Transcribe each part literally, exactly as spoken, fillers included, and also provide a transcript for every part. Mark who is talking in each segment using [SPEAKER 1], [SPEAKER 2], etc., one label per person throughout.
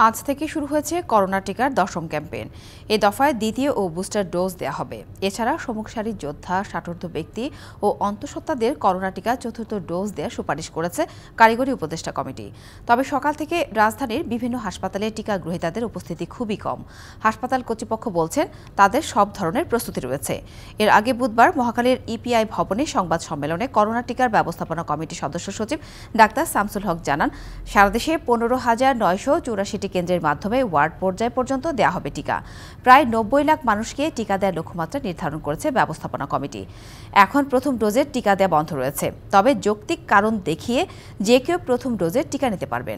[SPEAKER 1] আজ থেকে শুরু হয়েছে করোনা টিকার দশম ক্যাম্পেইন। এ দফায় দ্বিতীয় ও বুস্টার ডোজ দেওয়া হবে। এছাড়া সম্মুখ সারির যোদ্ধা, ষাটোর্ধ্ব ব্যক্তি ও অন্তঃসত্ত্বাদের করোনা টিকা চতুর্থ ডোজ দেওয়ার সুপারিশ করেছে কারিগরি উপদেষ্টা কমিটি। তবে সকাল থেকে রাজধানীর বিভিন্ন হাসপাতালে টিকা গ্রহীতাদের উপস্থিতি খুবই কম। হাসপাতাল কর্তৃপক্ষ বলছেন তাদের সব ধরনের প্রস্তুতি রয়েছে। এর আগে বুধবার মহাখালীর ইপিআই ভবনে সংবাদ সম্মেলনে করোনা টিকার ব্যবস্থাপনা কমিটির সদস্য সচিব ডাক্তার শামসুল হক জানান, সারা দেশে পনেরো হাজার নয়শো চৌরাশি কেন্দ্রের মাধ্যমে ওয়ার্ড পর্যায় পর্যন্ত দেওয়া হবে টিকা। প্রায় নব্বই লাখ মানুষকে টিকা দেওয়ার লক্ষ্যমাত্রা নির্ধারণ করেছে ব্যবস্থাপনা কমিটি। এখন প্রথম ডোজের টিকা দেওয়া বন্ধ রয়েছে, তবে যৌক্তিক কারণ দেখিয়ে যে কেউ প্রথম ডোজের টিকা নিতে পারবেন।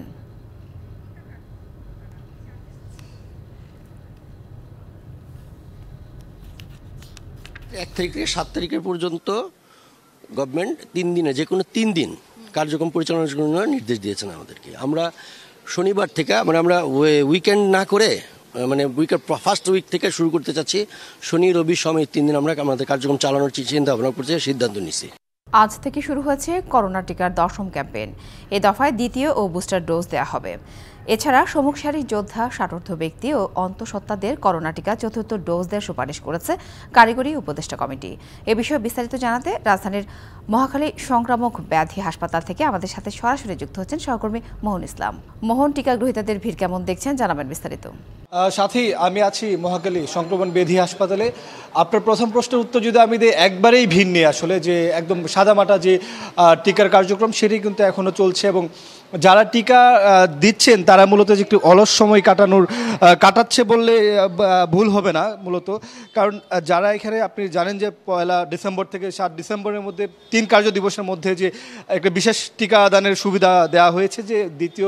[SPEAKER 2] এক তারিখ থেকে সাত তারিখের পর্যন্ত গভর্নমেন্ট তিন দিনে যে কোনো তিন দিন কার্যক্রম পরিচালনার জন্য নির্দেশ দিয়েছেন আমাদেরকে। আমরা শনিবার থেকে মানে আমরা উইকেন্ড না করে মানে উইকের ফার্স্ট উইক থেকে শুরু করতে চাচ্ছি। শনি রবি সোম তিন দিন আমরা আমাদের কার্যক্রম চালানোর চিন্তা ভাবনা করতে সিদ্ধান্ত নিচ্ছি।
[SPEAKER 1] আজ থেকে শুরু হয়েছে করোনা টিকার দশম ক্যাম্পেইন। এ দফায় দ্বিতীয় ও বুস্টার ডোজ দেওয়া হবে। এছাড়া সম্মুখ সারির যোদ্ধা, ষাটোর্ধ্ব ব্যক্তি ও অন্তঃসত্ত্বাদের করোনা টিকা চতুর্থ ডোজ দেওয়ার সুপারিশ করেছে কারিগরি উপদেষ্টা কমিটি। এ বিষয়ে বিস্তারিত জানাতে রাজধানীর মহাখালী সংক্রামক ব্যাধি হাসপাতাল থেকে আমাদের সাথে সরাসরি যুক্ত হচ্ছেন সহকর্মী মোহন ইসলাম। মোহন, টিকা গ্রহীতাদের ভিড় কেমন দেখছেন, জানাবেন বিস্তারিত।
[SPEAKER 3] সাথী, আমি আছি মহাখালী সংক্রমণ ব্যাধি হাসপাতালে। আপনার প্রথম প্রশ্নের উত্তর যদি আমি দিই, একবারেই ভিড় নেই আসলে, যে একদম সাদামাটা যে টিকার কার্যক্রম সেটি কিন্তু এখনো চলছে এবং যারা টিকা দিচ্ছেন তারা মূলত যে একটু অলস সময় কাটানোর কাটাচ্ছে বললে ভুল হবে না মূলত। কারণ যারা এখানে আপনি জানেন যে পয়লা ডিসেম্বর থেকে সাত ডিসেম্বরের মধ্যে তিন কার্য দিবসের মধ্যে যে একটা বিশেষ টিকাদানের সুবিধা দেওয়া হয়েছে, যে দ্বিতীয়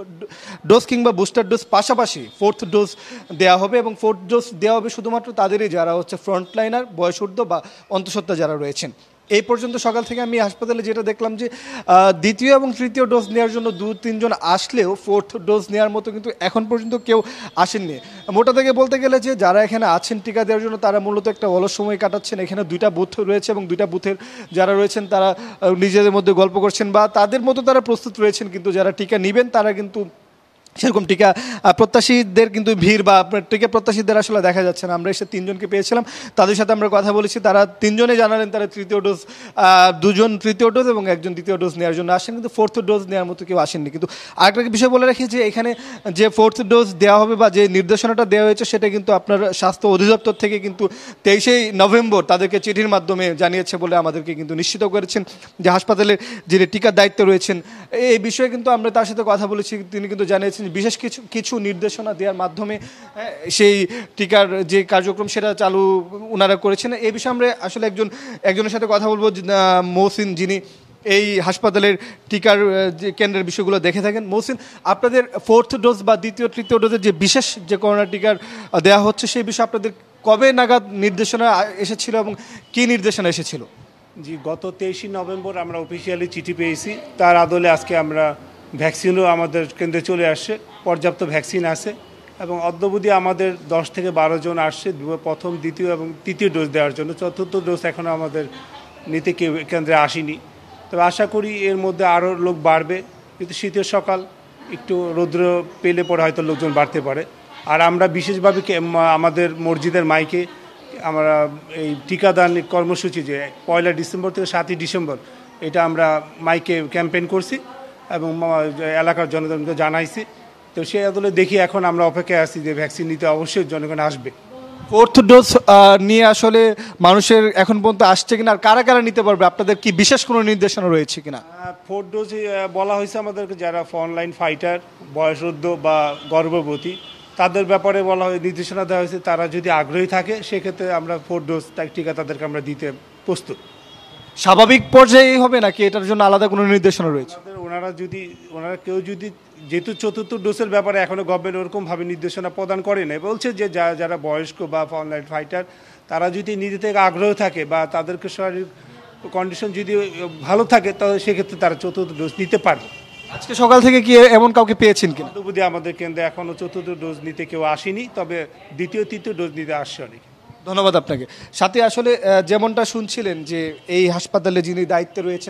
[SPEAKER 3] ডোজ কিংবা বুস্টার ডোজ পাশাপাশি ফোর্থ ডোজ দেওয়া হবে এবং ফোর্থ ডোজ দেওয়া হবে শুধুমাত্র তাদেরই যারা হচ্ছে ফ্রন্টলাইনার, বয়সূর্ধ্ব বা অন্তঃসত্ত্বা যারা রয়েছেন। এই পর্যন্ত সকাল থেকে আমি হাসপাতালে যেটা দেখলাম যে দ্বিতীয় এবং তৃতীয় ডোজ নেওয়ার জন্য দু তিনজন আসলেও ফোর্থ ডোজ নেওয়ার মতো কিন্তু এখন পর্যন্ত কেউ আসেননি। মোটা থেকে বলতে গেলে যে যারা এখানে আছেন টিকা দেওয়ার জন্য তারা মূলত একটা অলস সময় কাটাচ্ছেন। এখানে দুইটা বুথ রয়েছে এবং দুইটা বুথের যারা রয়েছেন তারা নিজেদের মধ্যে গল্প করছেন বা তাদের মতো তারা প্রস্তুত রয়েছেন, কিন্তু যারা টিকা নেবেন তারা কিন্তু সেরকম টিকা প্রত্যাশীদের কিন্তু ভিড় বা টিকা প্রত্যাশীদের আসলে দেখা যাচ্ছে না। আমরা এসে তিনজনকে পেয়েছিলাম, তাদের সাথে আমরা কথা বলেছি। তারা তিনজনে জানালেন তারা তৃতীয় ডোজ, দুজন তৃতীয় ডোজ এবং একজন দ্বিতীয় ডোজ নেওয়ার জন্য আসেন, কিন্তু ফোর্থ ডোজ নেওয়ার মতো কেউ আসেননি। কিন্তু আরেকটা বিষয় বলে রাখি যে এখানে যে ফোর্থ ডোজ দেওয়া হবে বা যে নির্দেশনাটা দেওয়া হয়েছে সেটা কিন্তু আপনার স্বাস্থ্য অধিদপ্তর থেকে কিন্তু তেইশে নভেম্বর তাদেরকে চিঠির মাধ্যমে জানিয়েছে বলে আমাদেরকে কিন্তু নিশ্চিত করেছেন যে হাসপাতালের যিনি টিকার দায়িত্বে রয়েছেন। এই বিষয়ে কিন্তু আমরা তার সাথে কথা বলেছি, তিনি কিন্তু জানিয়েছেন বিশেষ কিছু কিছু নির্দেশনা দেওয়ার মাধ্যমে সেই টিকার যে কার্যক্রম সেটা চালু ওনারা করেছেন। এই বিষয়ে আমরা আসলে একজন একজনের সাথে কথা বলবো, মহসিন, যিনি এই হাসপাতালের টিকার যে কেন্দ্রের বিষয়গুলো দেখে থাকেন। মহসিন, আপনাদের ফোর্থ ডোজ বা দ্বিতীয় তৃতীয় ডোজের যে বিশেষ যে করোনা টিকার দেওয়া হচ্ছে সেই বিষয়ে আপনাদের কবে নাগাদ নির্দেশনা এসেছিল এবং কী নির্দেশনা এসেছিল?
[SPEAKER 4] জি, গত তেইশে নভেম্বর আমরা অফিসিয়ালি চিঠি পেয়েছি। তার আদলে আজকে আমরা ভ্যাকসিনও আমাদের কেন্দ্রে চলে আসছে, পর্যাপ্ত ভ্যাকসিন আছে এবং অদ্যাবধি আমাদের দশ থেকে বারো জন আসছে প্রথম, দ্বিতীয় এবং তৃতীয় ডোজ দেওয়ার জন্য। চতুর্থ ডোজ এখনও আমাদের নিতে কেউ কেন্দ্রে আসেনি। তবে আশা করি এর মধ্যে আরও লোক বাড়বে, কিন্তু শীতের সকাল একটু রৌদ্র পেলে পরে হয়তো লোকজন বাড়তে পারে। আর আমরা বিশেষভাবে আমাদের মসজিদের মাইকে আমরা এই টিকাদান কর্মসূচি যে পয়লা ডিসেম্বর থেকে সাতই ডিসেম্বর এটা আমরা মাইকে ক্যাম্পেইন করছি এবং এলাকার জনগণকে জানাইছি। তো সেই আদলে দেখি এখন আমরা অপেক্ষায় আছি যে ভ্যাকসিন নিতে অবশ্যই জনগণ আসবে।
[SPEAKER 3] ফোর্থ ডোজ নিয়ে আসলে মানুষের এখন পর্যন্ত আসছে কিনা, আর কারা কারা নিতে পারবে, আপনাদের কি বিশেষ কোনো নির্দেশনা রয়েছে কিনা?
[SPEAKER 4] ফোর্থ ডোজ বলা হয়েছে আমাদেরকে যারা ফ্রন্টলাইন ফাইটার, বয়সবৃদ্ধ বা গর্ভবতী তাদের ব্যাপারে বলা হয়, নির্দেশনা দেওয়া হয়েছে তারা যদি আগ্রহী থাকে সেক্ষেত্রে আমরা ফোর্থ ডোজ টিকা তাদেরকে আমরা দিতে প্রস্তুত।
[SPEAKER 3] স্বাভাবিক পর্যায়ে হবে নাকি এটার জন্য আলাদা কোনো নির্দেশনা রয়েছে?
[SPEAKER 4] ওনারা যদি ওনারা কেউ যদি যেহেতু চতুর্থ ডোজের ব্যাপারে এখনও গভর্নমেন্ট ওরকমভাবে নির্দেশনা প্রদান করে না, বলছে যে যারা যারা বয়স্ক বা ফ্রন্টলাইন ফাইটার তারা যদি নিজে থেকে আগ্রহ থাকে বা তাদেরকে শারীরিক কন্ডিশন যদি ভালো থাকে তাহলে সেক্ষেত্রে তারা চতুর্থ ডোজ নিতে পারবে।
[SPEAKER 3] আজকে সকাল থেকে কি এমন কাউকে পেয়েছেন কিনা?
[SPEAKER 4] অদ্যাবধি আমাদের কেন্দ্রে এখনও চতুর্থ ডোজ নিতে কেউ আসেনি, তবে দ্বিতীয় তৃতীয় ডোজ নিতে আসছে অনেক।
[SPEAKER 3] ধন্যবাদ আপনাকে। সাথে আসলে যেমনটা শুনছিলেন যে এই হাসপাতালে যিনি দায়িত্বে রয়েছেন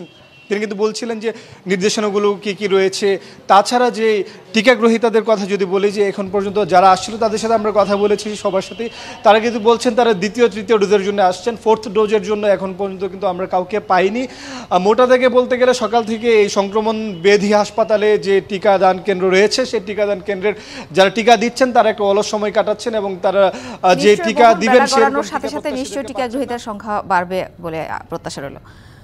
[SPEAKER 3] তিনি কিন্তু বলছিলেন যে নির্দেশনাগুলো কি কি রয়েছে। তাছাড়া যে টিকা গ্রহীতাদের কথা যদি বলি, যে এখন পর্যন্ত যারা আসছিল তাদের সাথে আমরা কথা বলেছি সবার সাথে, তারা কিন্তু বলছেন তারা দ্বিতীয় তৃতীয় ডোজের জন্য আসছেন, ফোর্থ ডোজের জন্য এখন পর্যন্ত কিন্তু আমরা কাউকে পাইনি। মোটা থেকে বলতে গেলে সকাল থেকে এই সংক্রমণ বেধি হাসপাতালে যে টিকাদান কেন্দ্র রয়েছে সেই টিকাদান কেন্দ্রের যারা টিকা দিচ্ছেন তারা একটা অলস সময় কাটাচ্ছেন এবং তারা যে টিকা দিবেন
[SPEAKER 1] সাথে সাথে নিশ্চয়ই টিকা গ্রহীতার সংখ্যা বাড়বে বলে প্রত্যাশা রইল।